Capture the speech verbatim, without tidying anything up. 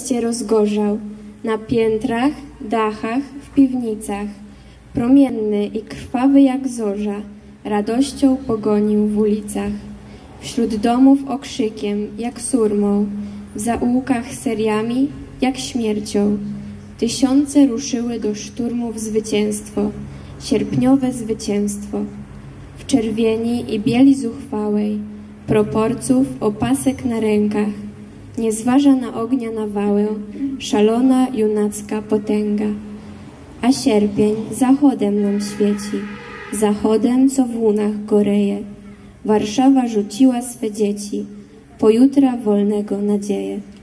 wreszcie rozgorzał, na piętrach, dachach, w piwnicach. Promienny i krwawy jak zorza, radością pogonił w ulicach. Wśród domów okrzykiem, jak surmą, w zaułkach seriami, jak śmiercią. Tysiące ruszyły do szturmu w zwycięstwo, sierpniowe zwycięstwo. W czerwieni i bieli zuchwałej, proporców opasek na rękach, nie zważa na ognia nawałę, szalona junacka potęga. A sierpień zachodem nam świeci, zachodem, co w łunach goreje. Warszawa rzuciła swe dzieci, pojutra wolnego nadzieję.